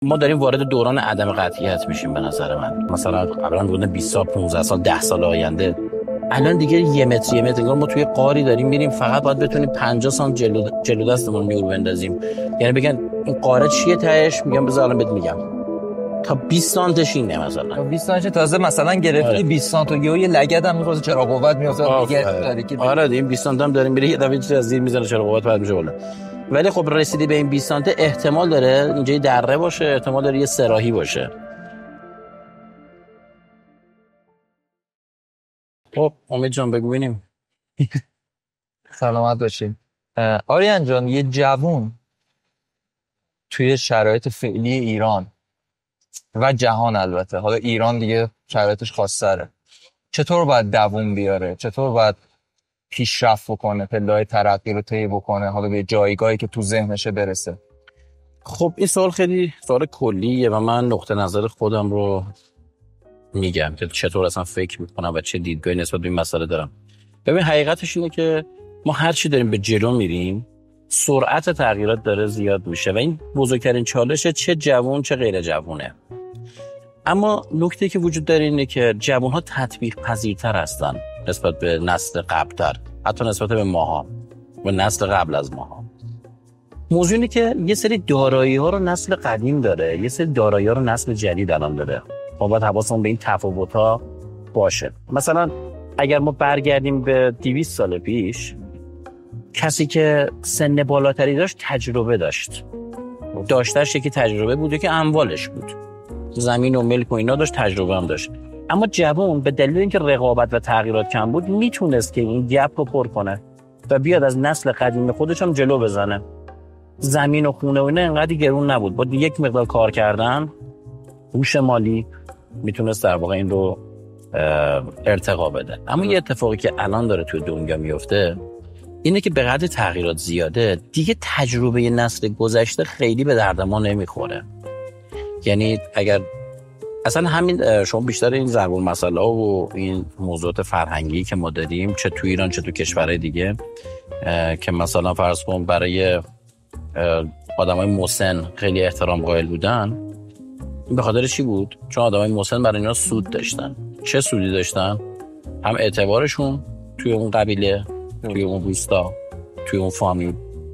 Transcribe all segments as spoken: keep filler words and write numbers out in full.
ما داریم وارد دوران عدم قطعیت میشیم به نظر من. مثلا قبلا بودن بیست سال پانزده سال ده سال آینده، الان دیگه یه متر یه متر انگار ما توی قاری داریم میریم، فقط باید بتونیم پنجاه سانت جلو جلو دستمون نیرو بندازیم. یعنی بگن این قاره چیه تهش، میگم بذار الان بهت میگم تا بیست سانتش اینه، مثلا بیست سانت تازه مثلا گرفتی. آره. بیست سانت و یه لگد هم می‌خواد چرا قوت میافته دیگه داره که آره دیگه بیست سانت هم داریم میره یه دفعه چیزی از زیر میزنه چرا قوت پرت میشه بالا. ولی خب رسیدی به این بیست سانت احتمال داره اینجا یه دره باشه، احتمال داره یه سراحی باشه. خب امید جان بگو ببینیم. سلامت باشین. آریان جان، یه جوون توی شرایط فعلی ایران و جهان، البته حالا ایران دیگه شرایطش خاص‌تره، چطور باید دووم بیاره؟ چطور باید پیشرفت بکنه، پله‌های ترقی رو طی بکنه، حالا به جایگاهی که تو ذهنشه برسه؟ خب این سوال خیلی سوال کلیه و من نقطه نظر خودم رو میگم که چطور اصلا فکر میکنم و چه دیدگاهی نسبت به این مسئله دارم. ببین حقیقتش اینه که ما هر چی داریم به جلو میریم، سرعت تغییرات داره زیاد میشه و این بزرگترین چالشه، چه جوان چه غیر جوونه. اما نکته که وجود داره اینه که جوان‌ها تطبیق پذیرتر هستن نسبت به نسل قبل‌تر، حتی نسبت به ماها و نسل قبل از ماها. موضوع اینه که یه سری دارایی‌ها رو نسل قدیم داره، یه سری دارایی‌ها رو نسل جدید الان داره. ما باید حواسمون به این تفاوت‌ها باشه. مثلا اگر ما برگردیم به دویست سال پیش، کسی که سن بالاتری داشت تجربه داشت. داشتش یکی تجربه بود که اموالش بود. زمین و ملک و اینا داشت، تجربه هم داشت. اما جوان به دلیل اینکه رقابت و تغییرات کم بود میتونست که این گپ رو پر کنه و بیاد از نسل قدیم خودش هم جلو بزنه. زمین و خونه و اینا انقدر گرون نبود، با یک مقدار کار کردن، هوش مالی میتونست در واقع این رو ارتقا بده. اما یه اتفاقی که الان داره توی دنیا میفته اینه که به قدر تغییرات زیاده، دیگه تجربه نسل گذشته خیلی به درد ما نمیخوره. یعنی اگر اصلا همین شما بیشتر این ضرب المثل ها و این موضوعات فرهنگی که ما داریم، چه تو ایران چه تو کشورهای دیگه، که مثلا فرض کن برای آدمای مسن خیلی احترام قائل بودن، به خاطر چی بود؟ چون آدمای مسن برای اینا سود داشتن. چه سودی داشتن؟ هم اعتبارشون توی اون قبیله، توی اون روستا، توی اون فامیل،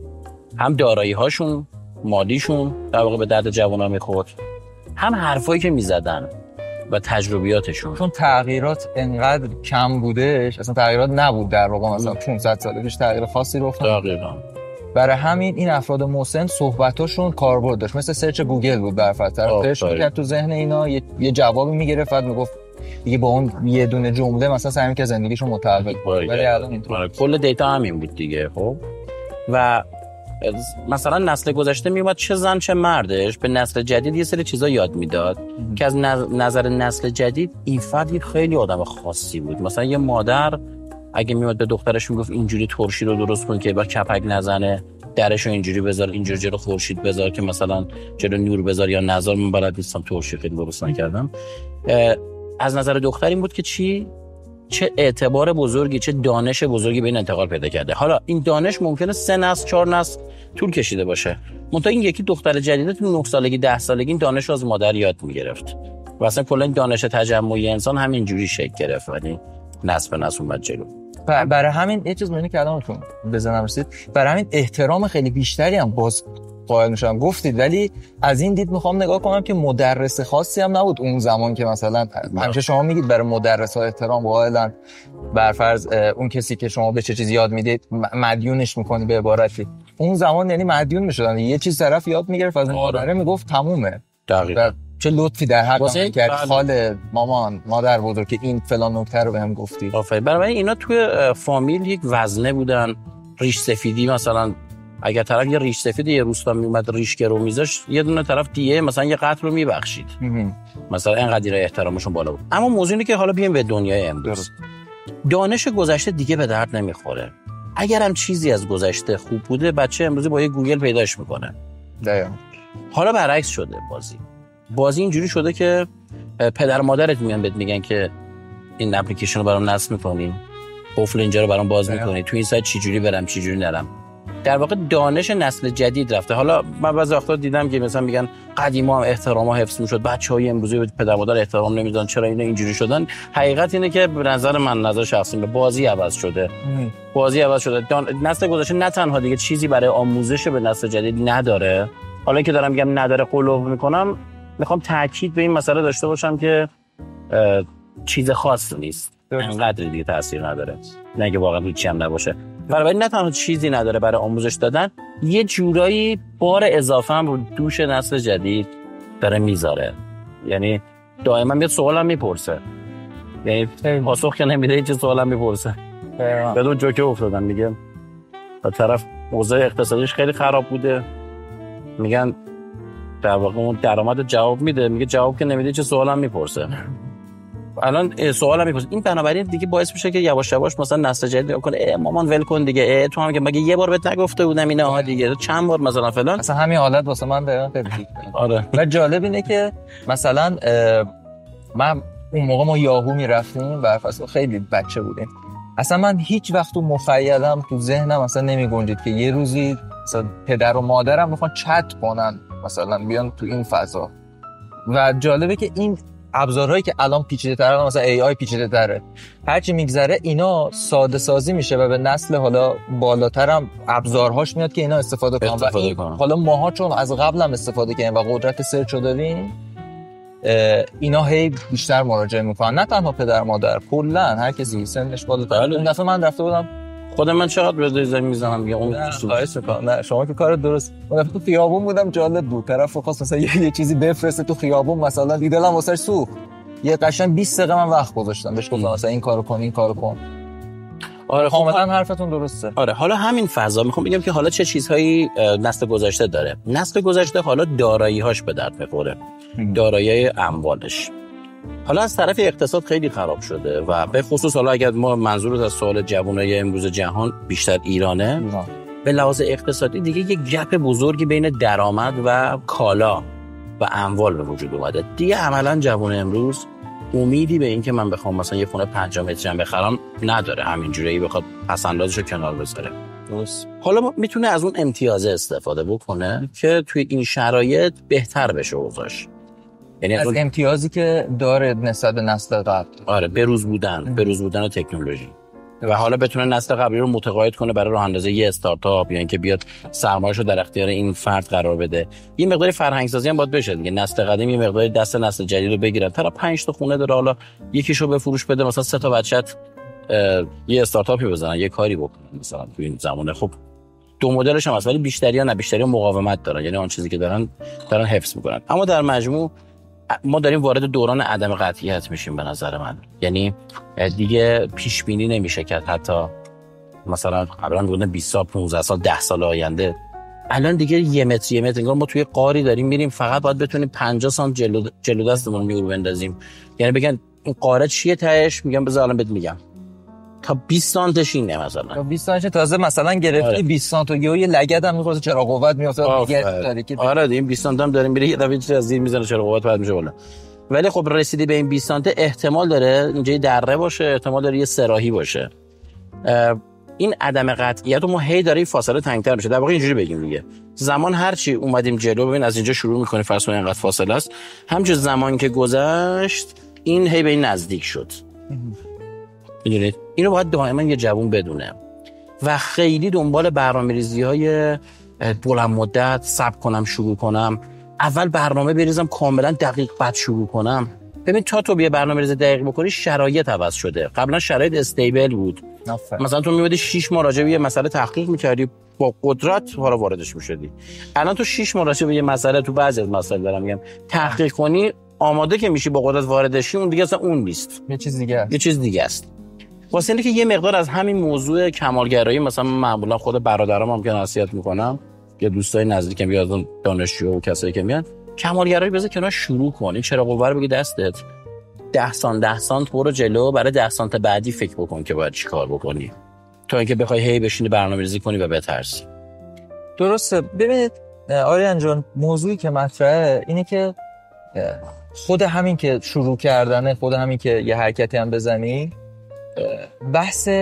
هم دارایی هاشون، مالیشون در واقع به درد جوونا میخورد، هم حرفایی که میزدن و تجربیاتشون. چون تغییرات انقدر کم بودش، اصلا تغییرات نبود در واقع، مثلا پانصد سال پیش تغییر خاصی رو افتاد. دقیقاً. برای همین این افراد مسن صحبتاشون کاربرد داشت، مثل سرچ گوگل بود. برفرض طرفش میکرد تو ذهن اینا یه, یه جوابی میگرفت، بعد میگفت دیگه با اون یه دونه جمله مثلا سعی می‌کرد زندگیشو متحول کنه. ولی الان اینطور کل دیتا همین بود دیگه. خب و مثلا نسل گذشته میومد چه زن چه مردش به نسل جدید یه سری چیزا یاد میداد که از نظر نسل جدید این فرد خیلی آدم خاصی بود. مثلا یه مادر اگه میومد به دخترش میگفت اینجوری ترشی رو درست کن که با کپک نزنه، درشو اینجوری بذار، اینجوری جلو خورشید بذار که مثلا جلو نور بذار، یا نظر من بلد نیستم ترشی خیلی درست نکردم، از نظر دختر این بود که چی؟ چه اعتبار بزرگی، چه دانش بزرگی به این انتقال پیدا کرده. حالا این دانش ممکنه سه نسل چهار نسل طول کشیده باشه، منتها این یکی دختر جدیده تو نه سالگی ده سالگی این دانش رو از مادر یاد میگرفت و اصلا کلا این دانش تجمعی انسان همینجوری شکل گرفت، ولی نسل به نسل اومد جلو. برای همین یه چیز مهمی که الانتون بزنم رسید، برای همین احترام خیلی بیشتری هم باز قائل میشم. گفتید ولی از این دید میخوام نگاه کنم که مدرس خاصی هم نبود اون زمان که مثلا همیشه شما میگید برای مدرس ها احترام قائلن، برفرض اون کسی که شما به چه چیزی یاد میدید مدیونش میکنی به عبارتی. اون زمان یعنی مدیون میشدن، یه چیز طرف یاد میگرفت از مادر میگفت تمومه. دقیقاً. چه لطفی در حق من کرد خاله، مامان، مادر بزرگ که این فلان نکته رو بهم گفتی. آفرین. برای اینا توی فامیل یک وزنه بودن. ریش سفیدی مثلا اگر طرف یه ریش سفید یه روستا میومد ریش گرو میذاشت، یه دونه طرف دیگه مثلا یه قتل رو میبخشید. مثلا اینقدر احترامشون بالا بود. اما موضوع اینه که حالا بیایم به دنیای امروز. دانش گذشته دیگه به درد نمیخوره. اگر هم چیزی از گذشته خوب بوده، بچه امروزی با یه گوگل پیداش میکنه. دقیقاً. حالا برعکس شده بازی. بازی اینجوری شده که پدر و مادرت میان بهت میگن که این اپلیکیشن رو برام نصب می‌کنی، قفل اینجا رو برام باز می‌کنی، تو این سایت چه جوری برم چه جوری نرم. در واقع دانش نسل جدید رفته. حالا من بعضی وقتا دیدم که مثلا میگن قدیما هم احتراما حفظ میشد، بچهای امروزی به پدر مادر احترام نمیدن، چرا اینا اینجوری شدن؟ حقیقت اینه که به نظر من، نظر شخصی، به بازی عوض شده. ام. بازی عوض شده. دان... نسل گذشته نه تنها دیگه چیزی برای آموزش به نسل جدید نداره. حالا که دارم میگم نداره قلوب میکنم، میخوام تاکید به این مسئله داشته باشم که چیز خاص نیست، انقدر دیگه تاثیر نداره، نه که واقعا هیچی هم نباشه. برای نه تنها چیزی نداره برای آموزش دادن، یه جورایی بار اضافه هم رو دوش نسل جدید داره میذاره. یعنی دائما یه سوالم میپرسه، یعنی پاسخ که نمیده، این چه سوالم میپرسه. بدون جوکه افتادن، میگه با طرف اوضاع اقتصادیش خیلی خراب بوده، میگن در واقع اون درآمد جواب میده، میگه جواب که نمیده چه سوالم میپرسه. الان سوالم میپرسه. این بنابراین دیگه باعث میشه که یواش یواش مثلا نسل جدید بکنه ای مامان ول کن دیگه، ای تو هم که مگه یه بار بهت نگفته بودم اینا ها دیگه، چند بار مثلا فلان. اصلا همین حالت واسه من دقیقاً خیلی آره. و جالب اینه که مثلا من اون موقع ما یاهو میرفتیم، برفاس خیلی بچه بودیم، اصلا من هیچ وقت تو مخیلم تو ذهنم مثلا نمیگنجید که یه روزی مثلا پدر و مادرم میخوان چت کنن، مثلا بیان تو این فضا. و جالبه که این ابزارهایی که الان پیچیده‌تره، مثلا ای آی پیچیده‌تره، هرچی میگذره اینا ساده سازی میشه و به نسل حالا بالاتر هم ابزارهاش میاد که اینا استفاده کنن. و حالا ماها چون از قبل هم استفاده کردیم و قدرت سرچ رو داریم، اینا هی بیشتر مراجعه میکنن، نه تنها پدر مادر، کلا هر کسی سنش بالاتر. اون دفعه من رفته بودم، خود من چقدر به زمین میزنم میگم اون خواهش میکنم. نه شما که کار درست. اون دفعه تو خیابون بودم، جالب بود، طرف خواست مثلا یه, یه چیزی بفرسته تو خیابون، مثلا دیدم واسش سوخت، یه قشنگ بیست دقیقه من وقت گذاشتم بهش، گفتم مثلا این کارو کن این کارو کن. آره کاملا حرفتون درسته. آره حالا همین فضا میخوام بگم که حالا چه چیزهایی نسل گذشته داره. نسل گذشته حالا دارایی‌هاش به درد میخوره، دارایی اموالش. حالا از طرف اقتصاد خیلی خراب شده و به خصوص حالا اگر ما منظور از سوال جوانای امروز جهان بیشتر ایرانه، نه. به لحاظ اقتصادی دیگه یک گپ بزرگی بین درآمد و کالا و اموال به وجود اومده. دیگه عملاً جوان امروز امیدی به این که من بخوام مثلا یه خونه پنج متری هم بخرم نداره، همینجوری بخواد پسندازشو کنار بذاره. درست. حالا میتونه از اون امتیاز استفاده بکنه که توی این شرایط بهتر بشه اوضاعش. یعنی از امتیازی که داره نسبت به نسل قبل. آره بروز بودن، بروز بودن تکنولوژی. و حالا بتونه نسل قبلی رو متقاعد کنه برای راه اندازی یه استارتاپ، یا اینکه بیاد سرمایه‌شو در اختیار این فرد قرار بده. یه مقدار فرهنگ سازی هم باید بشه دیگه. نسل قدیم یه مقدار دست نسل جدید رو بگیرن. طرف پنج تا خونه داره، حالا یکیشو به فروش بده، مثلا سه تا بچت یه استارتاپی بزنن، یه کاری بکنن مثلا تو این زمانه. خب دو مدلش هم هست، ولی بیشتری‌ها نه، بیشتری‌ها مقاومت دارن، یعنی اون چیزی که دارن دارن حفظ می‌کنن. اما در مجموع ما داریم وارد دوران عدم قطعیت میشیم به نظر من. یعنی دیگه پیش بینی نمیشه که حتی مثلا قبلا بودن بیست سال، پانزده سال، ده سال آینده، الان دیگه یه متر یه متر انگار ما توی قاری داریم میریم، فقط باید بتونیم پنجاه سانت جلو جلو دستمون میور بندازیم. یعنی بگن این قاره چیه تهش، میگم بذار الان بهت میگم تا بیست سانتش اینه، مثلا تا بیست سانتش تازه مثلا گرفتی. آره. بیست سانت و یه لگد هم میخوره، چرا قوت میافته دیگه داره که آره این بیست سانت هم داریم میره، یه دفعه چیز از زیر میزنه، چرا قوت پرت میشه بالا. ولی خب رسیدی به این بیست سانت احتمال داره اینجا دره باشه، احتمال داره یه سراحی باشه. این عدم قطعیت ما هی داره فاصله تنگتر میشه. در واقع اینجوری بگیم دیگه، زمان هرچی اومدیم جلو، ببین از اینجا شروع میکنه فرض کن اینقدر فاصله است، همچون زمان که گذشت این هی به این نزدیک شد. میدونید اینو باید دائما یه جوون بدونه و خیلی دنبال برنامه‌ریزی‌های بلند مدت، صبر کنم شروع کنم، اول برنامه بریزم کاملا دقیق بعد شروع کنم. ببین تا تو بیا برنامه‌ریزی دقیق بکنی شرایط عوض شده. قبلا شرایط استیبل بود، نفر. مثلا تو میومدی شش ماه راجع به یه مسئله تحقیق می‌کردی، با قدرت وارد واردش می‌شدی. الان تو شش ماه راجع به یه مسئله، تو بعضی از مسائل دارم میگم، تحقیق کنی، آماده که میشی با قدرت وارد شی، اون دیگه اصلا اون نیست، یه چیز دیگه است. یه چیز دیگه است. واسه اینکه یه مقدار از همین موضوع کمالگرایی، مثلا من معمولا خود برادرام هم که نصیحت میکنم، یا دوستای نزدیکم، یا دانشجو و کسایی که میان، کمالگرایی بذار کنار، شروع کن، این چرا قوه رو بگی دستت، ده سانت ده سانت برو جلو، برای ده سانت بعدی فکر بکن که باید چیکار بکنی، تا اینکه بخوای هی بشینی برنامه‌ریزی کنی و بترسی. درسته. ببینید آریان جان، موضوعی که مطرحه اینه که خود همین که شروع کردنه، خود همین که یه حرکتی هم بزنی، بحث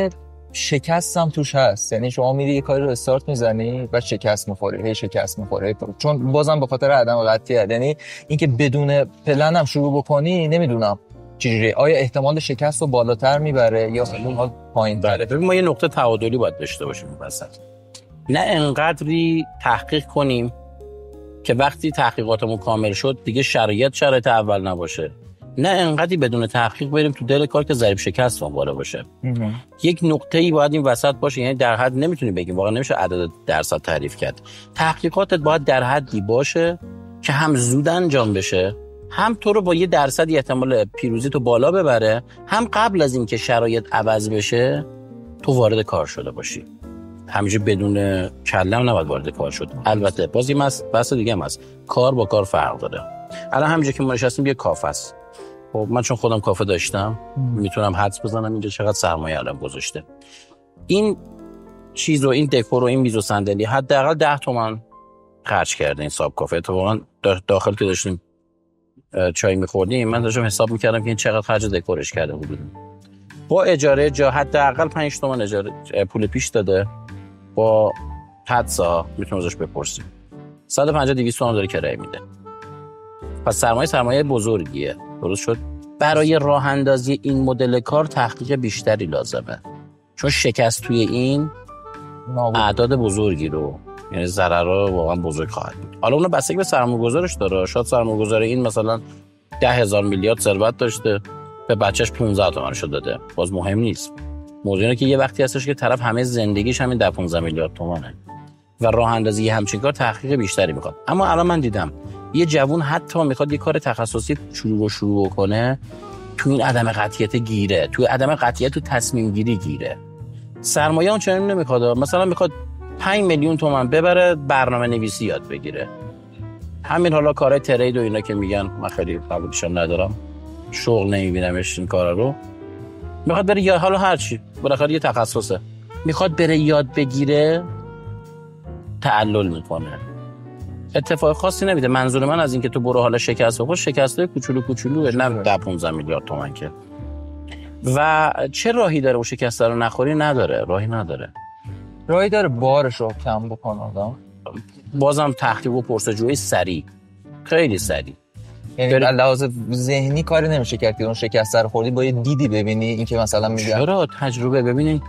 شکست هم توش هست. یعنی شما میری یه کاری رو استارت میزنی و شکست میخوری، هی شکست میخوری، چون بازم به خاطر عدم قطعیت. یعنی اینکه بدون پلن هم شروع بکنی، نمیدونم چجوری، آیا احتمال شکست رو بالاتر میبره یا احتمال پایین بله. ببین ما یه نقطه تعادلی باید داشته باشیم وسط. نه انقدری تحقیق کنیم که وقتی تحقیقاتمون کامل شد دیگه شرایط شرایط اول نباشه، نه انقدری بدون تحقیق بریم تو دل کار که ضریب شکست وارد باشه. یک نقطه‌ای باید این وسط باشه. یعنی در حد نمیتونی بگیم، واقعا نمیشه عدد درصد تعریف کرد. تحقیقاتت باید در حدی باشه که هم زود انجام بشه، هم تو رو با یه درصدی احتمال پیروزی تو بالا ببره، هم قبل از اینکه شرایط عوض بشه تو وارد کار شده باشی. همیشه بدون کلم نباید وارد کار شد. البته باز یه بحث دیگه هم هست، کار با کار فرق داره. الان همینجا که ما نشستیم یه کافه است. خب من چون خودم کافه داشتم میتونم حدس بزنم اینجا چقدر سرمایه الان گذاشته. این چیز رو، این دکور و این میز و صندلی حداقل ده تومن خرج کرده این صاحب کافه. اتفاقا داخل که داشتیم چای می‌خوردیم من داشتم حساب می‌کردم که این چقدر خرج دکورش کرده بود. با اجاره جا حداقل پنج تومن اجاره پول پیش داده. با حدسا میتونیم ازش بپرسیم صد و پنجاه دویست تومن داره کرایه میده. پس سرمایه سرمایه بزرگیه. درست شد. برای راه اندازی این مدل کار تحقیق بیشتری لازمه، چون شکست توی این اعداد بزرگی رو، یعنی ضررها واقعا بزرگ خواهد بود. حالا اون بستگی به سرمایه‌گذارش داره. شاید سرمایه‌گذار این مثلا ده هزار میلیارد ثروت داشته، به بچهش پانزده تومنشو داده، باز مهم نیست. موضوع اینه که یه وقتی هستش که طرف همه زندگیش همین ده پانزده میلیارد تومانه و راه اندازی همچین کار تحقیق بیشتری میخواد. اما الان من دیدم یه جوون حتی میخواد یه کار تخصصی شروع شروع کنه، تو این عدم قطعیت گیره، تو عدم قطعیت تو تصمیم گیری گیره. سرمایه اون چنین نمیخواد. مثلا میخواد پنج میلیون تومان ببره برنامه نویسی یاد بگیره. همین حالا کارهای ترید و اینا که میگن من خیلی قبولشون ندارم، شغل نمیبینمش این کارا رو. میخواد بره یا حالا هر چی، بالاخره یه تخصصه، میخواد بره یاد بگیره، تعلل میکنه، اتفاق خاصی نمیده. منظور من از این که تو برو حالا شکست بخور، شکستای کوچولو کوچولو نه ده پانزده میلیارد تومان که. و چه راهی داره اون شکست رو نخوری؟ نداره، راهی نداره. راهی داره بارش رو کم بکنه آدم. بازم تحقیق و پرسجویی سریع، خیلی سریع. یعنی بر لحاظ ذهنی کاری نمیشه کرد که اون شکست رو خوردی با یه دیدی ببینی، این که مثلا میگن چرا تجربه ببینین.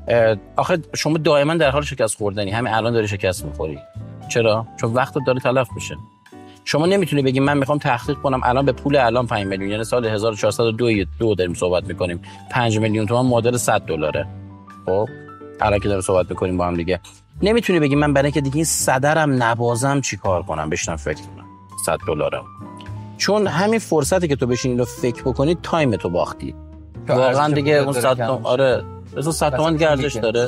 آخه شما دائما در حال شکست خوردنی، همین الان داری شکست میخوری. چرا؟ چون وقتت داره تلف میشه. شما نمیتونی بگی من میخوام تحقیق کنم الان به پول الان پنج میلیون، یعنی سال هزار و چهارصد و دو داریم صحبت میکنیم، پنج میلیون تومان معادل صد دلاره. خب الان که داریم صحبت میکنیم با هم دیگه، نمیتونی بگی من برای اینکه دیگه این صدرم نبازم چیکار کنم، بشینم فکر کنم صد دلاره. چون همین فرصتی که تو بشین اینو فکر بکنی تایم تو باختی. واقعا دیگه اون صد تومن، آره مثلا صد تومن دیگه ارزش داره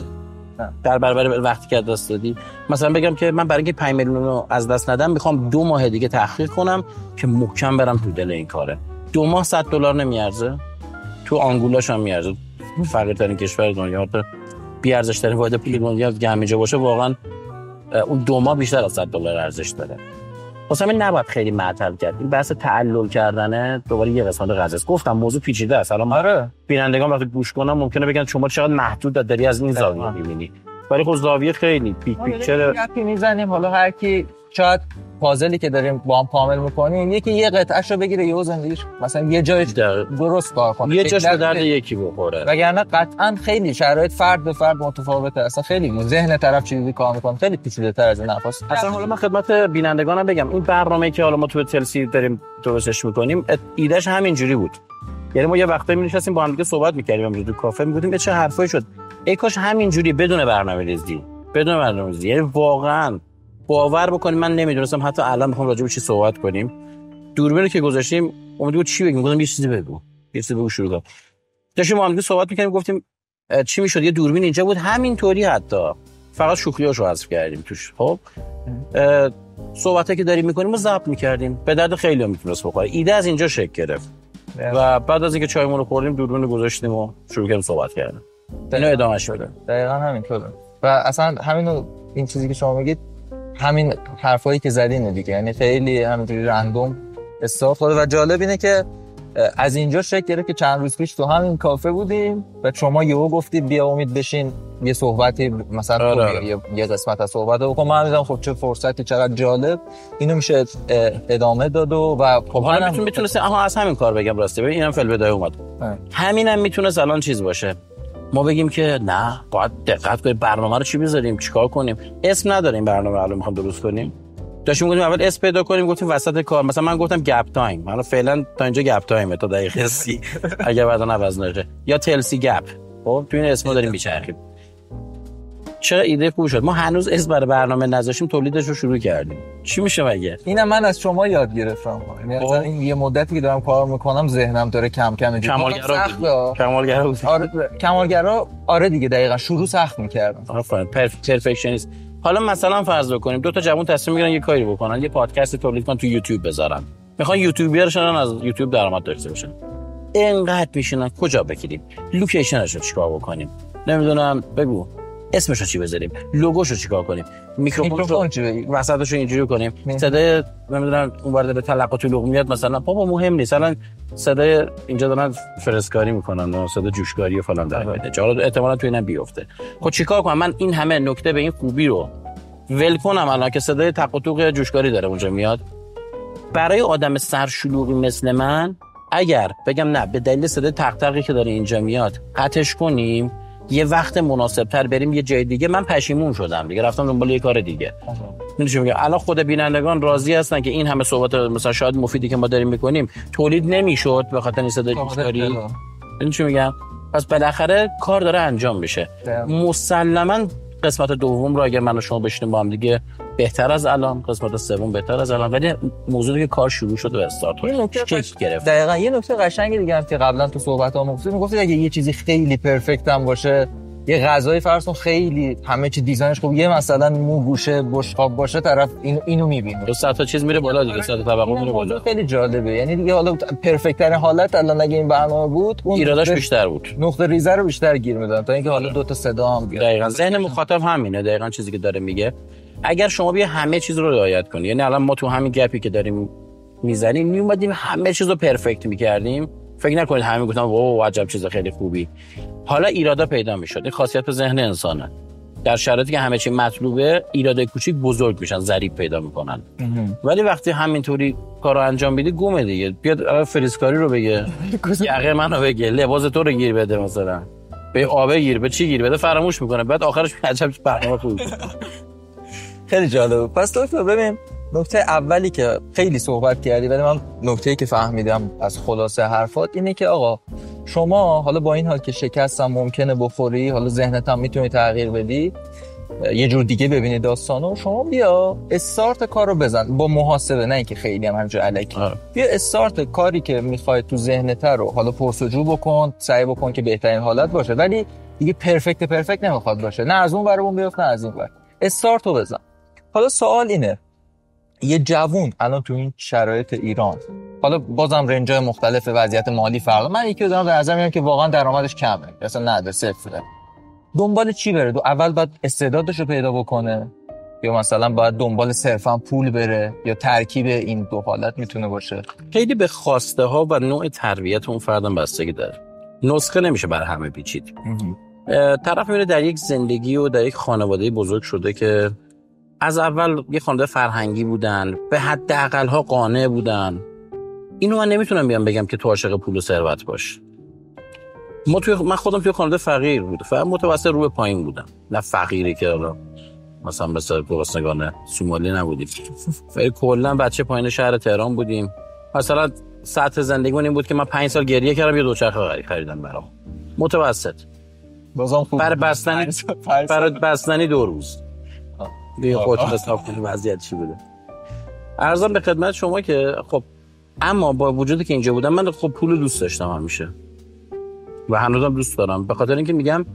در برابر وقتی که دست دادی. مثلا بگم که من برای اینکه پنج میلیون رو از دست ندم میخوام دو ماه دیگه تحقیق کنم که محکم برم تو دل این کاره. دو ماه صد دلار نمیارزه؟ تو آنگولاش هم میارزه. فقیرترین کشور دنیا، بی ارزش ترین واحد پول دنیا که همینجا باشه، واقعا اون دو ماه بیشتر از صد دلار ارزش داره. واسه من نباید خیلی معطل کرد. این بحث تعلل کردنه دوباره یه قسمت قضیه است. گفتم موضوع پیچیده است. الان آره بینندگان وقتی گوش کنن ممکنه بگن شما چقدر محدود داری از این زاویه می‌بینی. ولی خب زاویه خیلی پیک پیکچر گپی میزنیم. حالا هر کی شاید پازلی که داریم با هم کامل می‌کنیم یکی یه قطعه‌شو بگیره یهو زندگیش مثلا یه جایش درست کار کنه، یه جاش به درد یکی بخوره. وگرنه قطعاً خیلی شرایط فرد به فرد متفاوته. اصلا خیلی ذهن طرف چیزی کار می‌کنه، خیلی پیچیده‌تر از این حرفاست. اصلا حالا من خدمت بینندگانم بگم این برنامه‌ای که حالا ما تو تلسی داریم درستش می‌کنیم ایدهش همینجوری بود. یعنی ما یه وقتایی می‌نشستیم با هم دیگه صحبت می‌کردیم اونجا تو کافه، می‌گفتیم چه حرفایی شد. ای کاش همینجوری بدون برنامه‌ریزی، بدون برنامه‌ریزی. یعنی واقعاً باور بکنید من نمیدونستم حتی الان میخوام راجع به چی صحبت کنیم. دوربینو که گذاشتیم اومدیم چی بگیم، گفتم یه چیزی بگو، یه چیزی بگو شروع کن. داشتیم با هم دیگه صحبت می‌کردیم، گفتیم چی میشد یه دوربین اینجا بود همینطوری، حتی فقط شوخیاشو حذف کردیم توش. خب صحبتی که داریم می‌کنیم رو ضبط می‌کردیم، به درد خیلی‌ها میتونست بخوره. ایده از اینجا شکل گرفت و بعد از اینکه چایمون رو خوردیم دوربینو گذاشتیم و شروع کردیم صحبت کردن. اینو ادامه شده. دقیقاً همینطوره. و اصلا همینو این چیزی که شما میگید همین حرفایی که زدین دیگه، یعنی خیلی همینجوری رندوم استفاده خورده. و جالب اینه که از اینجا شکل گرفت که چند روز پیش تو همین کافه بودیم و شما یهو گفتید بیا امید بشین یه صحبتی مثلا آره. یه, یه قسمت از صحبت رو بکن. من میگم خب چه فرصتی، چقدر جالب، اینو میشه ادامه داد و خب حالا میتونه میتونست اما از همین کار بگم راسته. ببین اینم فل بدای اومد اه. همینم میتونه الان چیز باشه، ما بگیم که نه باید دقت کنیم برنامه رو چی بذاریم چیکار کنیم، اسم نداریم برنامه الان میخوام درست کنیم، داشتیم گفتیم اول اسم پیدا کنیم، گفتیم وسط کار مثلا من گفتم گپ تایم، من فعلا تا اینجا گپ تایمه تا دقیقه سی اگه بعدا عوض نشه، یا تلسی گپ. خب تو این اسما داریم میچرخیم. چه ایده خوب شد، ما هنوز اسم برای برنامه نذاشتیم تولیدش رو شروع کردیم. چی میشه مگه؟ اینم من از شما یاد گرفتم. یعنی مثلا این یه مدتی که دارم کار میکنم ذهنم داره کم کم میشه. کمالگرا کمالگرا بود. آره کمالگرا آره دیگه دقیقاً شروع سخت میکردم. آفرین پرفکشنیست. حالا مثلا فرض بکنیم دو تا جوان تصمیم میگیرن یه کاری بکنن، یه پادکست تولید کنن تو یوتیوب بذارن، میخوان یوتیوبر شدن از یوتیوب درآمد داشته باشن، اینقدر میشینن کجا بگیریم، لوکیشنشو چیکار بکنیم، نمیدونم بگو اسمشو چی بذاریم، لوگوشو چیکار کنیم، میکروفونشو وسطشو اینجوری کنیم، صدای نمیدونم اونورده به تلقی طلوع میاد مثلا بابا مهم نیست، الان صدای اینجا دارن فرسکاری میکنن، صدا جوشکاری و فلان در میاد، جالب احتمالاً تو اینم بیفته. خب چیکار کنم من این همه نکته به این خوبی رو ول کنم الان که صدای تقاطوق جوشکاری داره اونجا میاد؟ برای آدم سرشلوغی مثل من اگر بگم نه به دلیل صدای تق تقی که داره اینجا میاد قطعش کنیم، یه وقت مناسب‌تر بریم یه جای دیگه، من پشیمون شدم دیگه، رفتم دنبال یه کار دیگه. می‌دونی میگم الان خود بینندگان راضی هستن که این همه صحبت مثلا شاید مفیدی که ما داریم میکنیم تولید نمیشد به خاطر این صدای جوشکاری. می‌دونی چی میگم؟ پس بالاخره کار داره انجام میشه. مسلماً قسمت دوم رو اگر من و شما بشینیم با هم دیگه بهتر از الان، قسمت سوم بهتر از الان، ولی موضوعی که کار شروع شد و استارت شد گرفت. دقیقاً یه نکته قشنگ دیگه هم که قبلا تو صحبت‌ها گفتیم، میگفتید اگه یه چیزی خیلی پرفکت هم باشه، یه غذای فرضون خیلی همه چی دیزاینش خوب، یه مثلا مو گوشه بشقاب باشه، طرف اینو اینو می‌بینه. دو تا چیز میره بالا دیگه، صد طبقه میره بالا. خیلی جالبه. یعنی دیگه حالا پرفکت ترین حالت الان اگه این برنامه بود، اون ایراداش بیشتر بود. نقطه ریزه رو بیشتر گیر میدادن تا اینکه حالا دو تا صدا هم بیاد. دقیقاً ذهن مخاطب همینه، دقیقاً چیزی که داره میگه. اگر شما بیا همه چیز رو رعایت کنی، یعنی الان ما تو همین گپی که داریم میزنیم میومدیم همه چیز رو پرفکت میکردیم، فکر نکنید همه گفتن واو عجب چیز خیلی خوبی. حالا ایرادا پیدا میشد. این خاصیت ذهن انسانه. در شرایطی که همه چی مطلوبه، ایرادای کوچیک بزرگ میشن، ضریب پیدا میکنن. ولی وقتی همینطوری کارو انجام بدی گمه دیگه. بیاد فریزکاری رو بگه، یقه منو بگه، لباس تو رو گیر بده، مثلا به آب گیر، به چی گیر بده، فراموش میکنه. بعد آخرش عجب برنامه خوبی. خیلی جالب. پس دکتر ببین، نکته اولی که خیلی صحبت کردی ولی من نکته‌ای که فهمیدم از خلاصه حرفات اینه که آقا شما حالا با این حال که شکست هم ممکنه بخوری، حالا ذهنت هم میتونی تغییر بدی، یه جور دیگه ببینی داستانو، شما بیا استارت کار رو بزن با محاسبه، نه اینکه خیلی هم همینجوری الکی. بیا استارت کاری که میخوای تو ذهنت رو حالا پرسجو بکن، سعی بکن که بهترین حالت باشه، ولی دیگه پرفکت پرفکت نمیخواد باشه، نه از اون ور اون بیفت نه از این ور. استارت رو بزن. حالا سوال اینه، یه جوون الان تو این شرایط ایران، حالا بازم رنجای مختلف وضعیت مالی فرق، من یکی دارم در نظر میگیرم که واقعا درآمدش کمه، مثلا نده صفره، دنبال چی بره؟ دو اول باید استعدادش رو پیدا بکنه، یا مثلا باید دنبال صرفا پول بره، یا ترکیب این دو حالت میتونه باشه؟ خیلی به خواسته ها و نوع تربیت اون فردم بستگی داره. نسخه نمیشه برای همه پیچید. طرف میره در یک زندگی و در یک خانواده بزرگ شده که از اول یه خانواده فرهنگی بودن، به حداقل ها قانع بودن. اینو من نمیتونم بیام بگم که تو عاشق پول و ثروت باش. ما توی من خودم توی خانواده فقیر بودم، فقط متوسط رو به پایین بودم، نه فقیری که حالا مثلا مثلا گرسنگان سومالی نبودیم. فقط کلا بچه پایین شهر تهران بودیم. مثلا سطح زندگیمون این بود که من پنج سال گریه کردم یه دوچرخه خریدم برام. متوسط. بازم خوب. برای بستنی برای بستنی دو روز. دیگه خودتون حساب کنید وضعیت چی بوده. عرضم به خدمت شما که خب اما با وجودی که اینجا بودم، من خب پول دوست داشتم همیشه و هنوزم دوست دارم، به خاطر اینکه میگم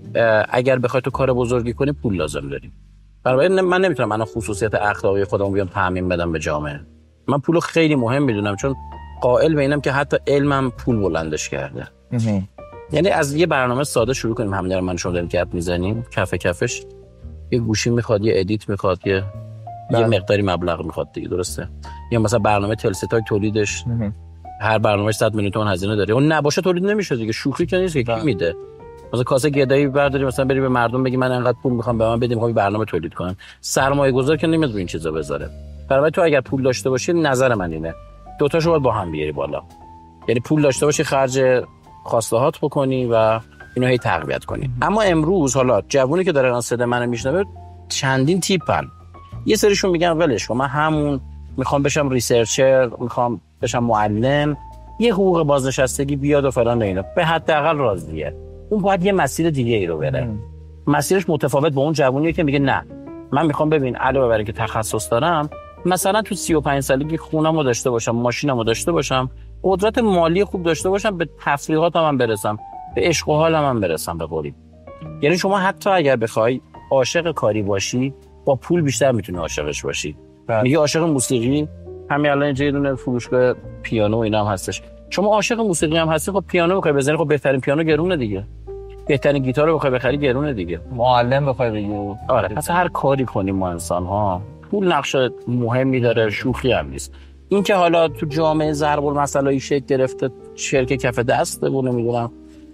اگر بخوای تو کار بزرگی کنی پول لازم داری. برای من نمیتونم من خصوصیت اخلاقی خودم بیام تعمیم بدم به جامعه. من پولو خیلی مهم میدونم، چون قائل به اینم که حتی علمم پول بلندش کرده. یعنی از یه برنامه ساده شروع کنیم، همین من شما داریم گپ میزنیم، کف کفش یه گوشی میخواد، یه ادیت میخواد، یه یه مقداری مبلغ میخواد دیگه، درسته؟ یا مثلا برنامه تلستای تولیدش هر برنامه‌اش صد میلیون تومان هزینه داره، اون نباشه تولید نمیشه دیگه. شوخی که نیست که کی میده. مثلا کاسه گدایی برداری مثلا بری به مردم بگی من انقدر پول میخوام به من بدید میخوام برنامه تولید کنم، سرمایه گذار که نمیاد رو این چیزا بذاره. برای تو اگر پول داشته باشی، نظر من اینه دو تاشو باید با هم بیاری بالا. یعنی پول داشته باشی خرج خواستهات بکنی و اینو هی تقویت کنی. اما امروز حالا جوونی که داره صدا منو میشنوه چندین تیپن. یه سریشون میگن ولش کن من همون میخوام بشم ریسرچر، میخوام بشم معلم، یه حقوق بازنشستگی بیاد و فلان اینا، به حداقل راضیه. اون باید یه مسیر دیگه ای رو بره. ام. مسیرش متفاوت با اون جوونیه که میگه نه من میخوام ببین علاوه بر اینکه تخصص دارم مثلا تو سی و پنج سالگی خونه‌مو داشته باشم، ماشینمو داشته باشم، قدرت مالی خوب داشته باشم، به تفریحاتم هم برسم، به عشق و حالم هم برسم به قولی. یعنی شما حتی اگر بخوای عاشق کاری باشی با پول بیشتر میتونی عاشقش باشی. میگه عاشق موسیقی، همین الان اینجا یه دونه فروشگاه پیانو اینا هم هستش. شما عاشق موسیقی هم هستی، خب پیانو بخوای بزنی، خب بهترین پیانو گرونه دیگه. بهترین گیتار رو بخوای بخری گرونه دیگه. معلم بخوای بگی. آره پس هر کاری کنیم ما انسان ها پول نقش مهمی داره، شوخی هم نیست. این که حالا تو جامعه ضرب المثلایی شکل گرفته، شرکت کف دسته و نمیدونم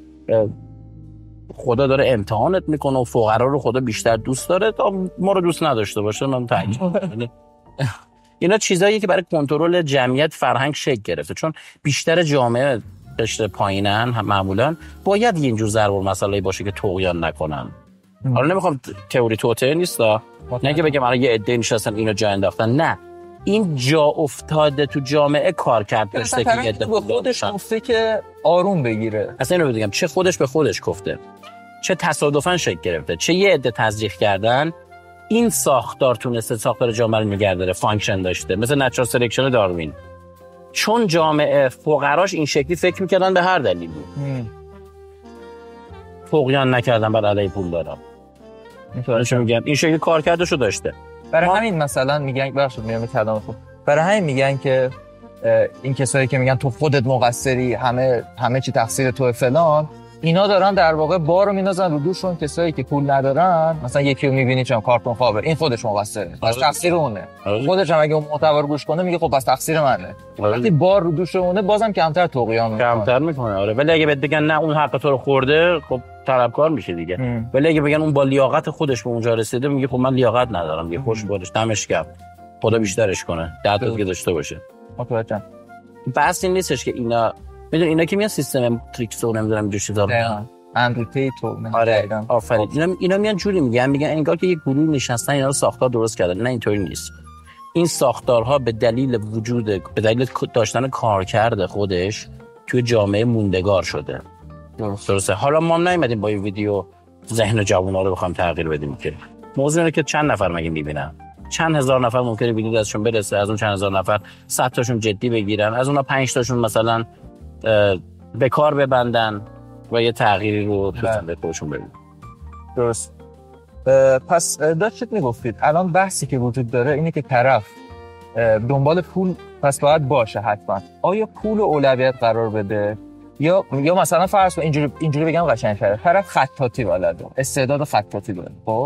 خدا داره امتحانت میکنه و فقرا رو خدا بیشتر دوست داره تا ما رو دوست نداشته باشه، من تعجب. اینا چیزاییه که برای کنترل جمعیت فرهنگ شکل گرفته، چون بیشتر جامعه قشر پایینن معمولا باید یه اینجور ضرب المثلایی باشه که طغیان نکنن. حالا نمیخوام تئوری توطئه نیستا، نه که بگم الان یه عده نشستن اینو جا انداختن، نه این جا افتاده تو جامعه کار کرد داشته که عده به خودش گفته که آروم بگیره. اصلا اینو بگم چه خودش به خودش گفته، چه تصادفاً شکل گرفته، چه یه عده تزریق کردن این ساختار تونسته ساختار جامعه رو نگه داره، فانکشن داشته، مثل نچرال سلکشن داروین. چون جامعه فقراش این شکلی فکر می‌کردن به هر دلیلی طغیان نکردن بر علیه پول دارم. میتونم میگم این شکلی کارکردشو داشته. برای ما... همین مثلا میگن بخشید میام کلام خوب. برای همین میگن که این کسایی که میگن تو خودت مقصری، همه همه چی تقصیر تو فلان، اینا دارن در واقع بار رو میندازن رو دوشون کسایی که پول ندارن. مثلا یکی رو میبینی چون کارتون خوابه، این خودش مقصره، پس تقصیر اونه. خودش هم اگه اون محتوا رو گوش کنه میگه خب پس تقصیر منه. وقتی بار رو دوش اونه بازم کمتر طغیان میکنه، کمتر میکنه. آره ولی اگه بهت بگن نه اون حق تو رو خورده، خب طلبکار میشه دیگه. ام. ولی اگه بگن اون با لیاقت خودش به اونجا رسیده، میگه خب من لیاقت ندارم دیگه، خوش خودش دمش گرم، خدا بیشترش کنه، ده تا دیگه داشته باشه. متوجهم. بس این نیستش که اینا میدون اینا که میان سیستم تریکس رو نمیدونم اینجوری چیزا رو اندروتیت تو آره آفرین اینا اینا میان جوری میگن میگن انگار که یک گروه نشستن اینا رو ساختار درست کردن. نه اینطوری نیست. این ساختارها به دلیل وجود به دلیل داشتن کارکرد خودش توی جامعه موندگار شده. درسته. حالا ما نیومدیم با این ویدیو ذهن جوونا رو بخوام تغییر بدیم که موضوع اینه که چند نفر مگه میبینن، چند هزار نفر ممکنه ویدیو دستشون برسه، از اون چند هزار نفر صد تاشون جدی بگیرن، از اونها پنج تاشون مثلا به کار ببندن و یه تغییری رو تو زندگی خودشون ببینن. درست. پس داشتید میگفتید الان بحثی که وجود داره اینه که طرف دنبال پول پس باید باشه حتما. آیا پول رو اولویت قرار بده یا یا مثلا فرض کن اینجوری اینجوری بگم قشنگ‌تره، طرف خطاطی بلده، استعداد خطاطی داره، خب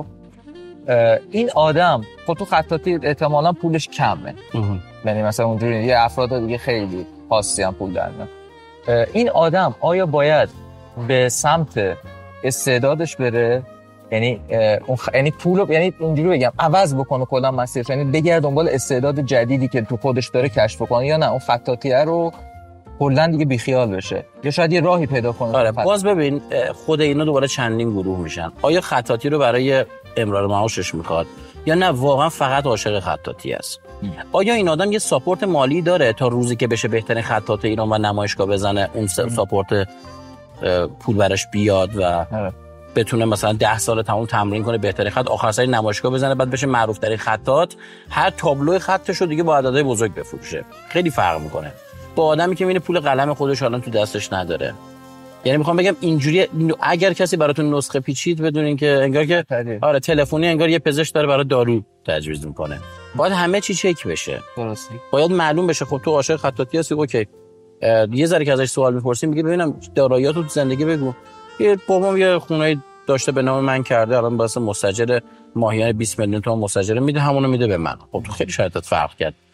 این آدم خب تو خطاطی احتمالاً پولش کمه، یعنی مثلا اونجوری یه افراد دیگه خیلی خاصی هم پول دارن. این آدم آیا باید به سمت استعدادش بره، یعنی اون خ... یعنی پولو یعنی اینجوری بگم عوض بکنه کلا مسیرش، یعنی بگرد دنبال استعداد جدیدی که تو خودش داره کشف کنه، یا نه اون خطاطیه رو کلا دیگه بیخیال بشه، یا شاید یه راهی پیدا کنه؟ آره باز ببین خود اینا دوباره چندین گروه میشن. آیا خطاطی رو برای امرار معاشش میخواد یا نه واقعا فقط عاشق خطاطی است؟ آیا این آدم یه ساپورت مالی داره تا روزی که بشه بهترین خطاط ایران و نمایشگاه بزنه اون ساپورت پول براش بیاد و بتونه مثلا ده سال تمام تمرین کنه بهترین خط، آخر سر نمایشگاه بزنه بعد بشه معروف ترین خطاط، هر تابلو خطش رو دیگه با عددهای بزرگ بفروشه؟ خیلی فرق میکنه با آدمی که میبینه پول قلم خودش الان تو دستش نداره. یعنی میخوام بگم اینجوری اگر کسی براتون نسخه پیچید بدونین که انگار که آره تلفنی انگار یه پزشک داره برای دارو تجویز میکنه. باید همه چی چک بشه. درسته. باید معلوم بشه خب تو عاشق خطاطی هستی، اوکی یه ذره که ازش سوال میپرسیم میگه ببینم داراییاتو تو زندگی بگو. یه بابام یه خونه داشته به نام من کرده، الان واسه مستاجر ماهیانه بیست میلیون تومان مستاجره میده، همونو میده به من. خب تو خیلی شرایطت فرق کرد.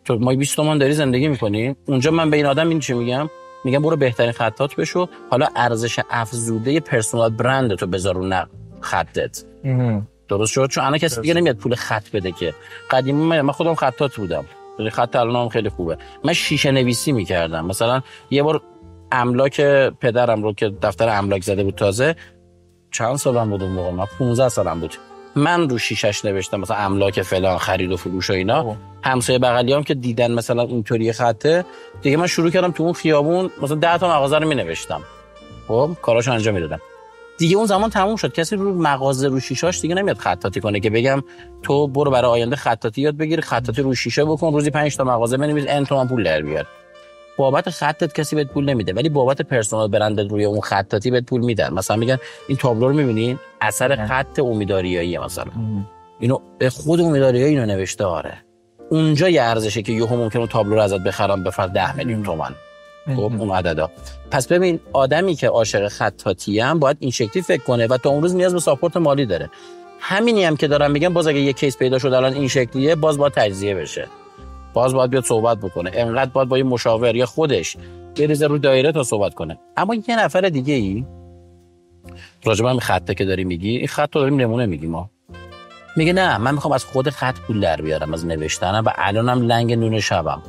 تو ما بیست تومن داری زندگی میکنی، اونجا من به این آدم این چی میگم؟ میگم برو بهترین خطات بشو، حالا ارزش افزوده پرسونال برند تو بذار رو نه خطت. درست شد؟ چون انا کسی دیگه نمیاد پول خط بده که. قدیمی من, من خودم خطات بودم، خط الانم خیلی خوبه. من شیشه نویسی میکردم. مثلا یه بار املاک پدرم رو که دفتر املاک زده بود تازه، چند سالم بود اون موقع؟ من پانزده سالم بود. من رو شیشش نوشتم مثلا املاک فلان، خرید و فروش و اینا. همسایه بغلیام که دیدن مثلا اینطوری خطه، دیگه من شروع کردم تو اون خیابون مثلا ده تا مغازه رو مینوشتم. خب کاراشو انجام میدادم. دیگه اون زمان تموم شد. کسی رو مغازه رو شیشاش دیگه نمیاد خطاطی کنه که بگم تو برو برای آینده خطاطی یاد بگیر، خطاطی رو شیشه بکن، روزی پنج تا مغازه بنویس، ان تومن پول در بیار. بابت خطت کسی بهت پول نمیده، ولی بابت پرسونال برندت روی اون خطاطی بهت پول میدن. مثلا میگن این تابلو رو میبینین اثر خط امیدواریاییه، مثلا اینو خود امیدواریایی اینو نوشته. آره اونجا یه ارزشه که یهو ممکنه تابلو رو ازت بخرم به فرض ده میلیون تومان. خب اون عددا. پس ببین آدمی که عاشق خطاطی هم باید این شکلی فکر کنه و تا اون روز نیاز به ساپورت مالی داره. همینی هم که دارم میگم، باز اگه یه کیس پیدا شد الان این شکلیه، باز باید تجزیه بشه، باز باید بیاد صحبت بکنه، انقدر باید با یه مشاور یا خودش بریزه رو دایره تا صحبت کنه. اما یه نفر دیگه ای راجع به همین خطه که داری میگی، این خط رو داریم نمونه میگیم، ما میگه نه من میخوام از خود خط پول در بیارم، از نوشتنم، و الانم لنگ نون شبم.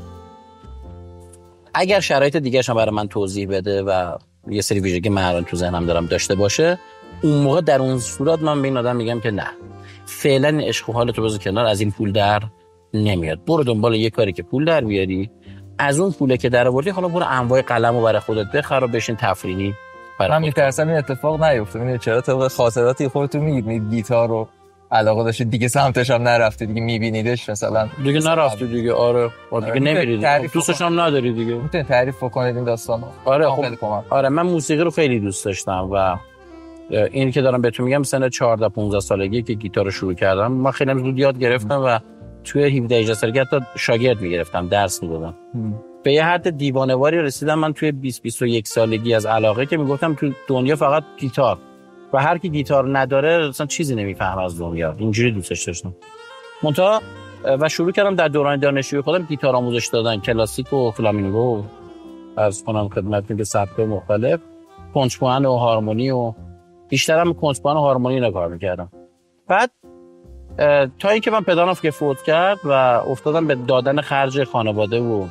اگر شرایط دیگه هم برای من توضیح بده و یه سری ویژگی من الان تو ذهنم دارم داشته باشه، اون موقع در اون صورت من به این آدم میگم که نه فعلا عشق و حالتو بذار کنار، از این پول در نمیاد، برو دنبال یه کاری که پول در بیاری. از اون پوله که در آوردی حالا برو انواع قلمو برای خودت بخر و بشین تفریحی. من میترسم این اتفاق نیفته. ببین چرا طبق خاطراتی خودتون میگید گیتار رو علاقه داشتید دیگه سمتش هم نرفتید، دیگه میبینیدش مثلا دیگه نرفتی دیگه. آره دیگه نمیرید، دوستش هم نداری دیگه. میتونید تعریف بکنید این داستانو؟ آره خب آره من موسیقی رو خیلی دوست داشتم و این که دارم بهتون میگم سن چهارده پانزده سالگی که گیتار رو شروع کردم، من خیلی زود یاد گرفتم و توی هفده هجده سالگی حتی شاگرد میگرفتم، درس میدادم. به یه حد دیوانه‌واری رسیدم من توی بیست بیست و یک سالگی از علاقه که میگفتم تو دنیا فقط گیتار و هر کی گیتار نداره اصلا چیزی نمیفهمه از دنیا. اینجوری دوستش داشتم. منتها و شروع کردم در دوران دانشجویی خودم گیتار آموزش دادن، کلاسیک و فلامینگو، از کنم خدمتتون که سبک مختلف، کنچپوان و هارمونی، و بیشترم کنچپوان و هارمونی اینا کار می‌کردم. بعد تا اینکه من پدرم که فوت کرد و افتادم به دادن خرج خانواده و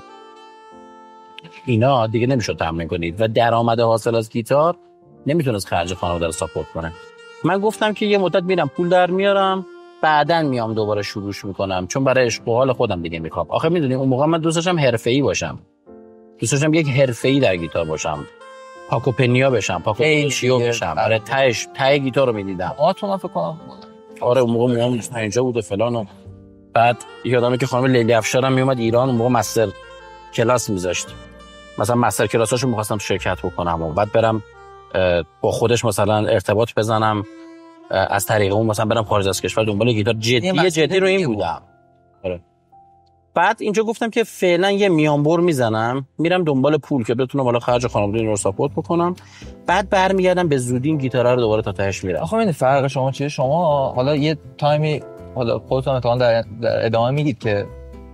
اینا، دیگه نمیشد تمرین کنید و درآمد حاصل از گیتار نمیتونست خرج خانواده رو ساپورت کنه. من گفتم که یه مدت میرم پول در میارم، بعدن میام دوباره شروعش میکنم، چون برای عشق و حال خودم دیگه میخوام. آخه میدونی اون موقع من دوست داشتم حرفه‌ای باشم، دوست داشتم یک حرفه‌ای در گیتار باشم، پاکو پنیا بشم، پاکو پنشیو بشم. آره تهش ته گیتار رو میدیدم. آتون فکر کنم آره اون موقع موام اینجا بود و فلان. و بعد یادمه که خانم لیلی افشار هم میومد ایران، اون موقع مستر کلاس میذاشت، مثلا مستر کلاساشو می‌خواستم شرکت بکنم و بعد برم با خودش مثلا ارتباط بزنم، از طریق اون مثلا برم خارج از کشور دنبال گیتار جدی جدی رو این بودم. آره. بعد اینجا گفتم که فعلا یه میانبر میزنم، میرم دنبال پول که بتونم بالا خرج خانواده رو ساپورت بکنم، بعد برمیگردم به زودی این گیتارا رو دوباره تا تهش میرم. آخه این فرق شما چیه؟ شما حالا یه تایمی حالا خودتون اتفاقا در, در ادامه میگید که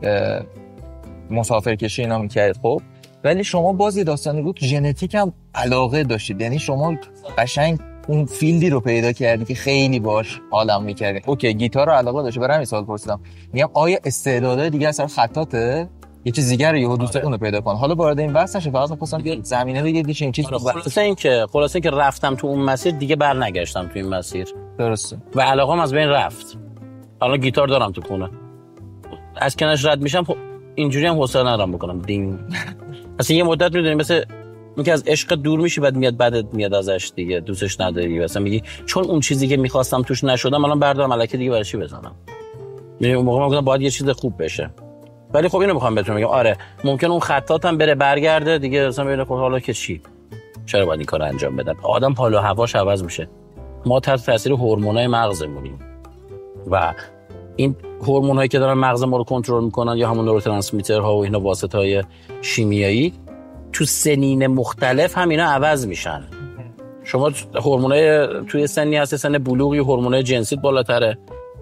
مسافر کشی اینا میکردید، خب ولی شما باز یه داستانی بود ژنتیک هم علاقه داشتید، یعنی شما قشنگ اون فیلدی رو پیدا کردید که خیلی باش حالم میکردید. اوکی گیتار رو علاقه داشته، برام این سوال پرسیدم، میگم آیا استعدادهای دیگه اصلا خطاته یه چیز دیگه رو یهو دوست داره اونو پیدا کنه؟ حالا وارد این بحث نشه، فقط می‌خواستم که زمینه رو یه دیگه این چیز خلاصه این که خلاصه این که رفتم تو اون مسیر، دیگه برنگشتم تو این مسیر. درسته. و علاقه‌ام از بین رفت. الان گیتار دارم تو خونه، از کنارش رد میشم، خب اینجوری هم حوصله ندارم بکنم دین. اصلا یه مدت میدونی مثل اینکه از عشق دور میشی، بعد میاد بعدت میاد ازش دیگه دوستش نداری، مثلا میگی چون اون چیزی که می‌خواستم توش نشدم الان بردارم الکی دیگه برای چی بزنم. یعنی اون موقع میگم باید یه چیز خوب بشه. ولی خب اینو میخوام بهتون بگم، آره ممکن اون خطاتم بره برگرده دیگه، مثلا ببین خب حالا که چی، چرا باید این کارو انجام بدم؟ آدم حال و هواش عوض میشه، ما تحت تاثیر هورمونای مغزمونیم و این هورمونایی که دارن مغز ما رو کنترل میکنن یا همون نوروترانسمیترها و اینا واسطه‌های شیمیایی تو سنین مختلف هم اینا عوض میشن. شما هورمونای توی سنی هست، سن بلوغی هورمونای جنسیت بالاتره،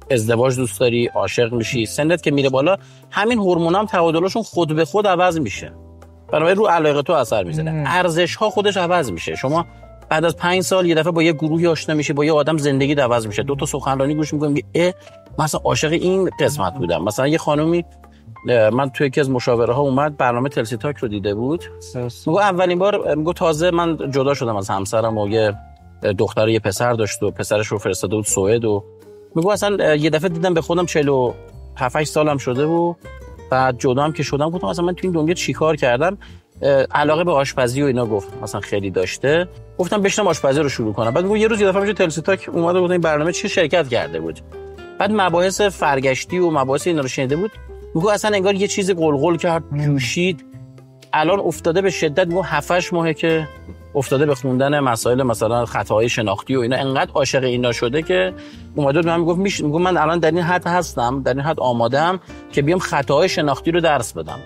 ازدواج دوست داری، عاشق میشی، سنت که میره بالا، همین هورمونا هم تعادلشون خود به خود عوض میشه. بنابراین رو علاقه تو اثر میزنه. ارزش ها خودش عوض میشه. شما بعد از پنج سال یه دفعه با یه گروهی آشنا میشی، با یه آدم زندگی عوض میشه. دو تا سخنرانی گوش میکنی، اه مثلا عاشق این قسمت بودم. مثلا یه خانومی من توی یکی از مشاوره ها اومد برنامه تلسی تاک رو دیده بود. میگه اولین بار میگه تازه من جدا شدم از همسرم و یه دختر یه پسر داشت و پسرش رو فرستاده بود سوئد و میگه اصلا یه دفعه دیدم به خودم چهل و هفت سالم شده و بعد جدا هم که شدم گفتم مثلا من تو این دنیا چیکار کردم. علاقه به آشپزی و اینا گفت مثلا خیلی داشته. گفتم بشینم آشپزی رو شروع کنم. بعد میگه یه روز یه دفعه میشه تلسی تاک اومد بود این برنامه چی شرکت کرده بود. بعد مباحث فرگشتی و مباحث اینا رو شنیده بود. میگه اصلا انگار یه چیز قلقل کرد، جوشید. الان افتاده به شدت میگه هفت هشت ماهه که افتاده به خوندن مسائل مثلا خطاهای شناختی و اینا، انقدر عاشق اینا شده که اومده به من میگفت میشه میگه من الان در این حد هستم، در این حد آماده‌ام که بیام خطاهای شناختی رو درس بدم.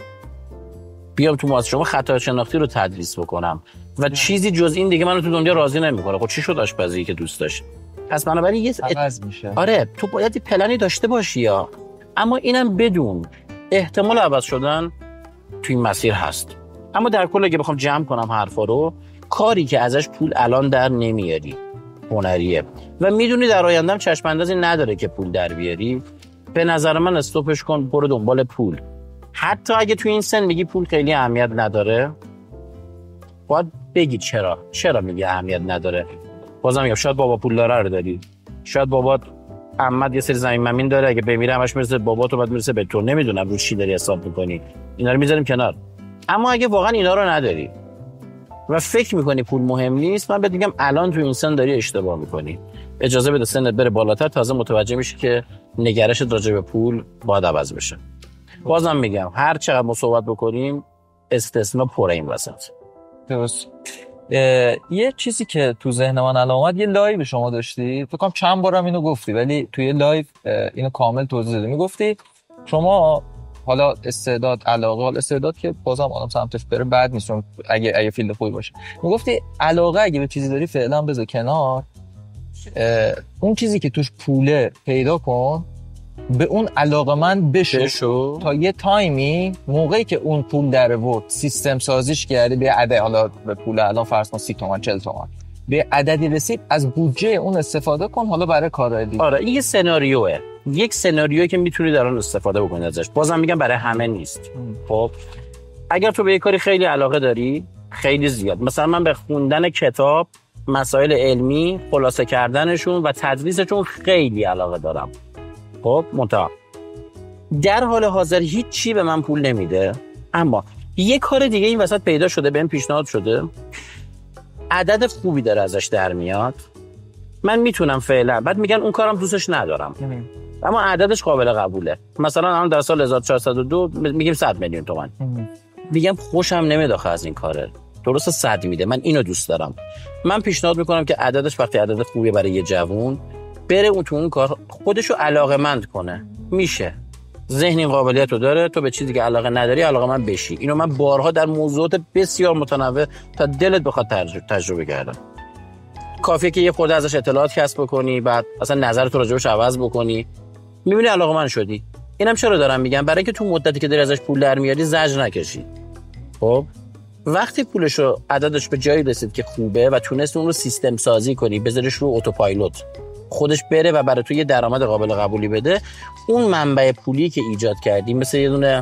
بیام تو مؤسسه شما خطاهای شناختی رو تدریس بکنم و چیزی جز این دیگه منو تو دنیا راضی نمیکنه. خب چی شد آشپزی که دوست داشت؟ پس بنابراین یه عوض میشه. آره تو باید یه پلنی داشته باشی یا اما اینم بدون احتمال عوض شدن تو این مسیر هست. اما در کل اگه بخوام جمع کنم حرفا رو، کاری که ازش پول الان در نمیاری هنریه و میدونی در آیندهم چشم اندازی نداره که پول در بیاری، به نظر من استوپش کن، برو دنبال پول. حتی اگه تو این سن میگی پول خیلی اهمیت نداره، باید بگی چرا چرا میگی اهمیت نداره. بازم میگم شاید بابا پول داره رو داری، شاید بابات عمد یه سری زمین ممین داره، اگه بمیره همش میرسه بابا تو، بعد میرسه به تو. نمیدونم رو چی داری حساب میکنی، اینا رو میذاریم کنار. اما اگه واقعا اینا رو نداری و فکر میکنی پول مهم نیست، من بهت میگم الان تو این سن داری اشتباه میکنی. اجازه بده سنت بره بالاتر، تازه متوجه میشی که نگرشت راجع به پول باید عوض بشه. بازم میگم هر چقدر ما صحبت بکنیم استثنا پره این وسط. درست. یه چیزی که تو ذهن من الان اومد، یه لایو شما داشتی، فکر کنم چند بارم اینو گفتی ولی توی لایو اینو کامل توضیح دادی. میگفتی شما حالا استعداد، علاقه، حالا استعداد که بازم آدم سمتش بره بد نیست اگه اگه فیلد خوبی باشه. میگفتی علاقه اگه به چیزی داری فعلا بذار کنار، اون چیزی که توش پوله پیدا کن، به اون علاقه‌مند بشو. بشو تا یه تایمی موقعی که اون پول در آورد سیستم سازیش کردی به عدد، حالا به پول الان فرض کن سی تومن چهل تومن، به عددی رسید از بودجه اون استفاده کن حالا برای کارهای دیگه. آره این یه سناریوه، یک سناریویی که میتونی در اون استفاده بکنی ازش. بازم میگم برای همه نیست. خب اگر تو به یه کاری خیلی علاقه داری، خیلی زیاد، مثلا من به خوندن کتاب، مسائل علمی، خلاصه کردنشون و تدریسشون خیلی علاقه دارم. خب منتها در حال حاضر هیچ چی به من پول نمیده، اما یه کار دیگه این وسط پیدا شده، بهم پیشنهاد شده، عدد خوبی داره ازش در میاد، من میتونم فعلا، بعد میگن اون کارم دوستش ندارم اما عددش قابل قبوله. مثلا الان در سال هزار و چهارصد و دو میگیم صد میلیون تومان، میگم خوشم نمیاد آخه از این کاره، درسته صد میده، من اینو دوست دارم. من پیشنهاد میکنم که عددش وقتی عدد خوبی برای یه جوون بره اون تو اون کار خودشو علاقه‌مند کنه، میشه. ذهن این قابلیت رو داره، تو به چیزی که علاقه نداری علاقه‌مند بشی. اینو من بارها در موضوعات بسیار متنوع تا دلت بخواد تجربه کردم. کافیه که یه خورده ازش اطلاعات کسب بکنی، بعد اصلا نظرت رو راجعش عوض بکنی، میبینی علاقه‌مند شدی. اینم چرا دارم میگم؟ برای اینکه تو مدتی که داری ازش پول در میاری زجر نکشی. خب وقتی پولشو عددش به جایی رسید که خوبه و تونست اون رو سیستم سازی کنی، بذاریش رو اتوپایلوت، خودش بره و برای تو یه درآمد قابل قبولی بده، اون منبع پولی که ایجاد کردی مثل یه دونه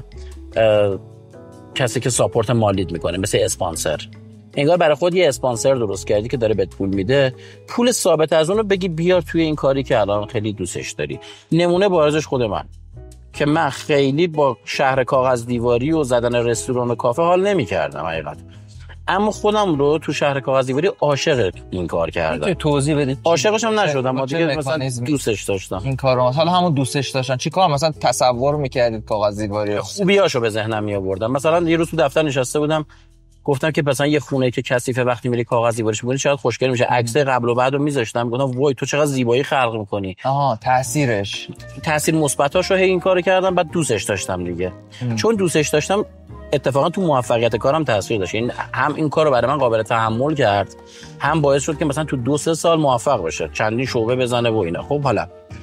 کسی که ساپورت مالیت میکنه، مثل اسپانسر، انگار برای خود یه اسپانسر درست کردی که داره بهت پول میده، پول ثابت از اون رو بگی بیار توی این کاری که الان خیلی دوستش داری. نمونه بارزش خود من که من خیلی با شهر کاغذ دیواری و زدن رستوران و کافه حال نمی‌کردم حقیقت، اما خودم رو تو شهر کاغذ دیواری عاشق این کار کردم. توضیح بدید. عاشقش هم نشدم، ما دیگه مثلا دوستش داشتم این کارو. حالا همون دوستش داشتن چیکار مثلا تصور می‌کردید کاغذ دیواری؟ خوبیاشو به ذهنم میآوردم. مثلا یه روز تو دفتر نشسته بودم، گفتم که مثلا یه خونه که کثیفه وقتی میری کاغذ دیواریش می‌کنی شاید خوشگل میشه، عکس قبل و بعدو می‌ذاشتم، گفتم وای تو چقدر زیبایی خلق می‌کنی. آها تاثیرش تاثیر مثبتاشو هی این کارو کردم، بعد دوستش داشتم دیگه. ام. چون دوستش داشتم اتفاقا تو موفقیت کارم تاثیر داشت. این هم این کارو برای من قابل تحمل کرد، هم باعث شد که مثلا تو دو سه سال موفق بشه، چندین شعبه بزنه و اینا. خب حالا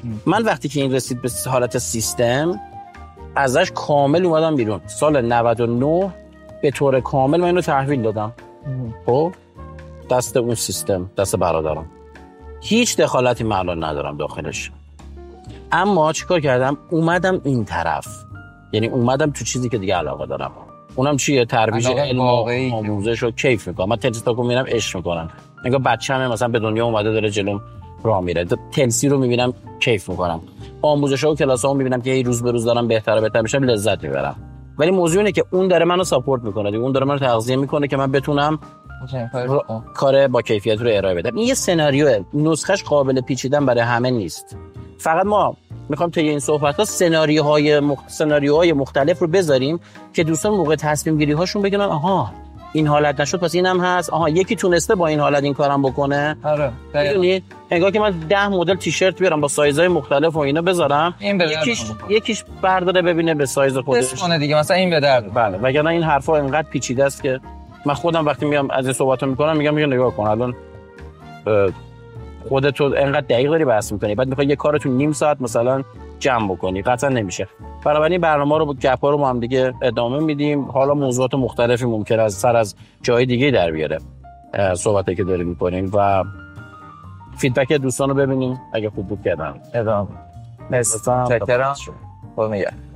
من وقتی که این رسید به حالت سیستم ازش کامل اومدم بیرون. سال نود و نه به طور کامل من اینو تحویل دادم. خب دست اون سیستم، دست برادرم، هیچ دخالتی من الان ندارم داخلش. اما چیکار کردم؟ اومدم این طرف، یعنی اومدم تو چیزی که دیگه علاقه دارم. اونم چیه؟ ترویج علم و آموزش و کیف میکنم. من تلسی تا میبینم عشق میکنم. انگار بچه‌م مثلا به دنیا اومده داره جلوم راه میره. تلسی رو میبینم کیف میکنم. آموزش‌ها و کلاس‌ها رو میبینم که روز به روز دارم بهتر و بهتر میشم، لذت میبرم. ولی موضوع اینه که اون داره منو ساپورت میکنه، اون داره منو تغذیه میکنه که من بتونم کار با کیفیت رو ارائه بدم. این یه سناریوه، نسخهش قابل پیچیدن برای همه نیست. فقط ما میخوام تا این صحبت‌ها سناریوهای مخ... سناریوهای مختلف رو بذاریم که دوستان موقع تصمیم گیری هاشون بگن آها این حالت نشد پس اینم هست، آها یکی تونسته با این حالت این کارم بکنه. آره میدونید انگار که من ده مدل تیشرت بیارم با سایزهای مختلف و اینا بذارم، این یکیش یکیش برداره ببینه به سایز خودش کنه دیگه، مثلا این به درد. بله، وگرنه این حرفا اینقدر پیچیده است که من خودم وقتی میام از این صحبتو میکنم میگم میگم نگاه کن الان خودت انقدر دقیق داری بحث میکنی، بعد میخوای یه کارو تو نیم ساعت مثلا جمع بکنی، قطعا نمیشه. بنابراین برنامه رو گپا رو ما هم دیگه ادامه میدیم. حالا موضوعات مختلفی ممکن از سر از جای دیگه در بیاره صحبتی که داریم میکنیم و فیدبک دوستان رو ببینیم اگه خوب بود کردن ادامه. مرسی. تشکرم. خب میگم